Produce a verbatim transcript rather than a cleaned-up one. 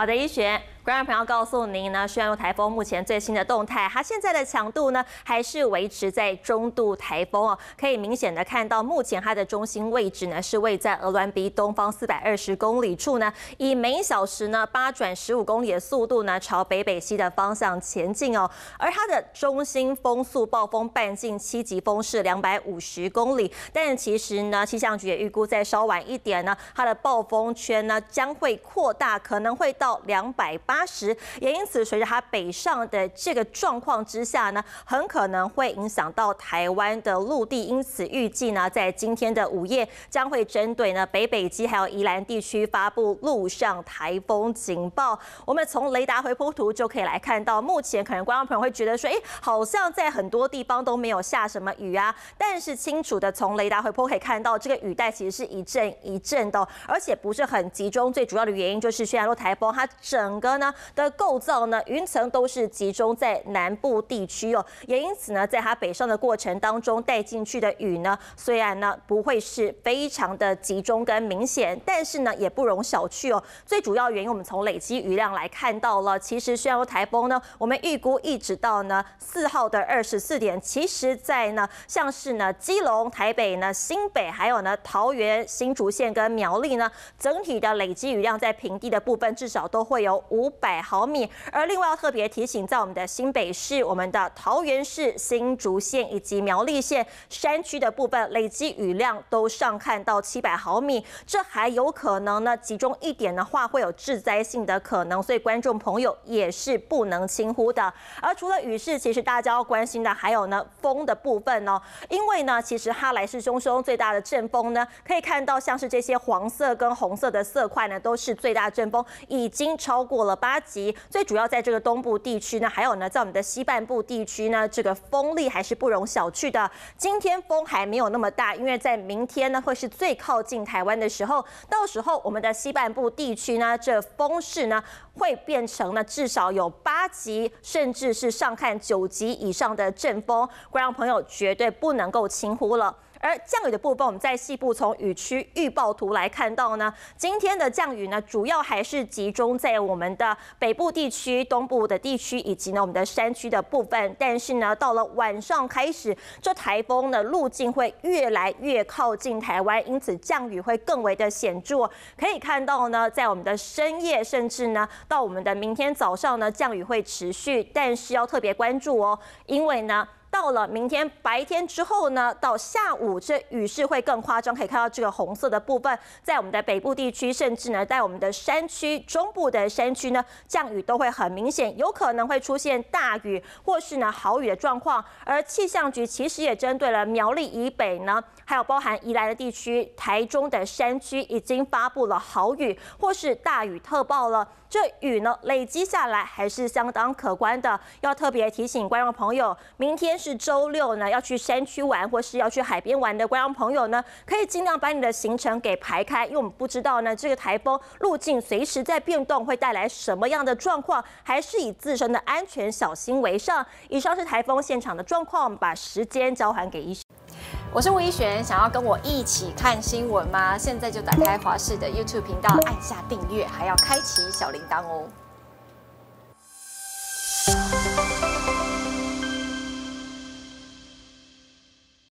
好的，一璇。 观众朋友告诉您呢，轩峦台风目前最新的动态，它现在的强度呢还是维持在中度台风哦，可以明显的看到，目前它的中心位置呢是位在鹅銮鼻东方四百二十公里处呢，以每小时呢八转十五公里的速度呢朝北北西的方向前进哦，而它的中心风速暴风半径七级风是两百五十公里，但其实呢气象局也预估在稍晚一点呢，它的暴风圈呢将会扩大，可能会到两百八。 八十，也因此随着它北上的这个状况之下呢，很可能会影响到台湾的陆地，因此预计呢，在今天的午夜将会针对呢北北基还有宜兰地区发布陆上台风警报。我们从雷达回波图就可以来看到，目前可能观众朋友会觉得说，哎，好像在很多地方都没有下什么雨啊，但是清楚的从雷达回波可以看到，这个雨带其实是一阵一阵的，而且不是很集中。最主要的原因就是轩峦路台风它整个呢。 的构造呢，云层都是集中在南部地区哦，也因此呢，在它北上的过程当中带进去的雨呢，虽然呢不会是非常的集中跟明显，但是呢也不容小觑哦。最主要原因，我们从累积雨量来看到了，其实轩峦路台风呢，我们预估一直到呢四号的二十四点，其实在呢像是呢基隆、台北呢、新北，还有呢桃园、新竹县跟苗栗呢，整体的累积雨量在平地的部分至少都会有五百毫米，而另外要特别提醒，在我们的新北市、我们的桃园市、新竹县以及苗栗县山区的部分，累积雨量都上看到七百毫米，这还有可能呢集中一点的话会有致灾性的可能，所以观众朋友也是不能轻忽的。而除了雨势，其实大家要关心的还有呢风的部分哦，因为呢其实它来势汹汹，最大的阵风呢可以看到像是这些黄色跟红色的色块呢都是最大阵风，已经超过了八级。 最主要在这个东部地区呢，还有呢，在我们的西半部地区呢，这个风力还是不容小觑的。今天风还没有那么大，因为在明天呢，会是最靠近台湾的时候，到时候我们的西半部地区呢，这风势呢会变成呢至少有八级，甚至是上看九级以上的阵风，观众朋友绝对不能够轻忽了。 而降雨的部分，我们在细部从雨区预报图来看到呢，今天的降雨呢，主要还是集中在我们的北部地区、东部的地区以及呢我们的山区的部分。但是呢，到了晚上开始，这台风的路径会越来越靠近台湾，因此降雨会更为的显著。可以看到呢，在我们的深夜，甚至呢到我们的明天早上呢，降雨会持续，但是要特别关注哦，因为呢。 到了明天白天之后呢，到下午这雨势会更夸张，可以看到这个红色的部分，在我们的北部地区，甚至呢在我们的山区、中部的山区呢，降雨都会很明显，有可能会出现大雨或是呢豪雨的状况。而气象局其实也针对了苗栗以北呢，还有包含宜兰的地区、台中的山区，已经发布了豪雨或是大雨特报了。 这雨呢累积下来还是相当可观的，要特别提醒观众朋友，明天是周六呢，要去山区玩或是要去海边玩的观众朋友呢，可以尽量把你的行程给排开，因为我们不知道呢这个台风路径随时在变动，会带来什么样的状况，还是以自身的安全小心为上。以上是台风现场的状况，我们把时间交还给医生。 我是吴依璇，想要跟我一起看新闻吗？现在就打开华视的 YouTube 频道，按下订阅，还要开启小铃铛哦。